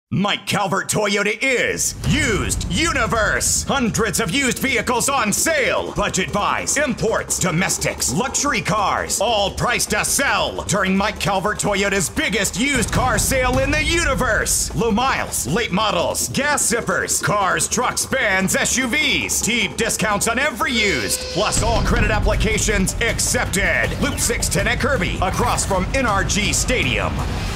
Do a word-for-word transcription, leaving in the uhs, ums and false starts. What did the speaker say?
Mike Calvert Toyota is Used Universe. Hundreds of used vehicles on sale. Budget buys, imports, domestics, luxury cars, all priced to sell during Mike Calvert Toyota's biggest used car sale in the universe. Low miles, late models, gas zippers, cars, trucks, vans, S U Vs. Deep discounts on every used, plus all credit applications accepted. Loop six ten at Kirby, across from N R G Stadium.